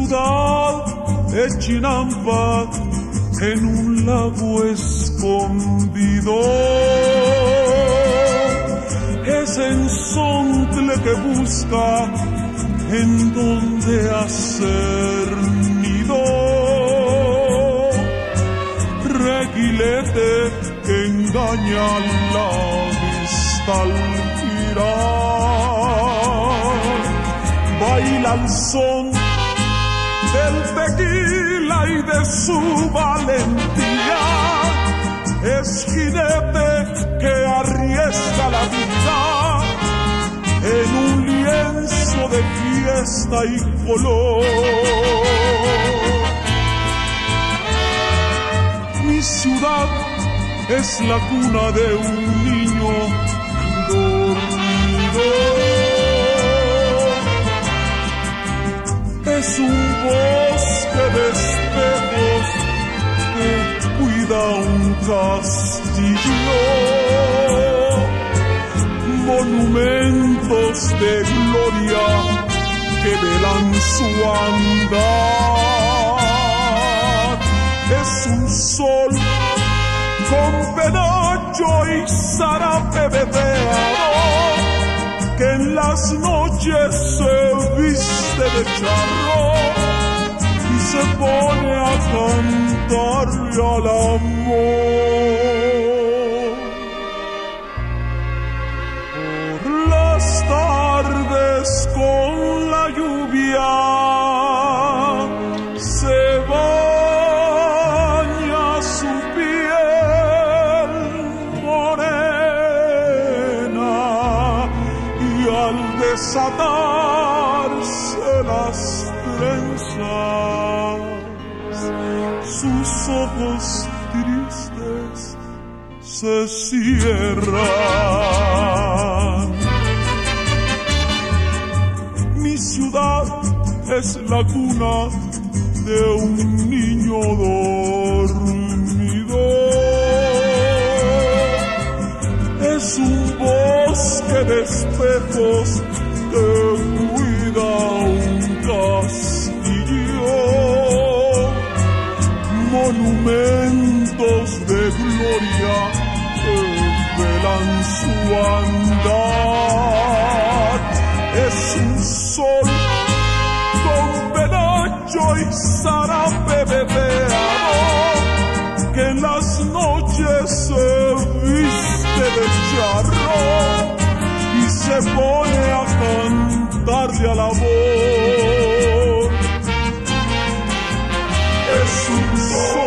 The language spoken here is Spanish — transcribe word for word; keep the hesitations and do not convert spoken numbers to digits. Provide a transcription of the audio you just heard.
ciudad es Chinampa, en un lago escondido. Es ensontle que busca en donde hacer nido. Reguilete que engaña la vista al girar. Baila al son del tequila y de su valentía. Es jinete que arriesga la vida en un lienzo de fiesta y color. Mi ciudad es la cuna de un niño dormido. Es un bosque de espejos que cuida un castillo. Monumentos de gloria que velan su andar. Es un sol con penacho y zarape veteado que en las noches se viste de charro y se pone a cantarle al amor. Por las tardes con la lluvia se baña su piel morena y al desatarse las trenzas sus ojos tristes se cierran. Mi ciudad es la cuna de un niño dormido. Es un bosque de espejos que cuida un castillo. Monumentos de gloria que velan su andar. Es un sol con penacho y zarape veteado que en las noches se viste de charro y se pone a cantarle al amor. Es un sol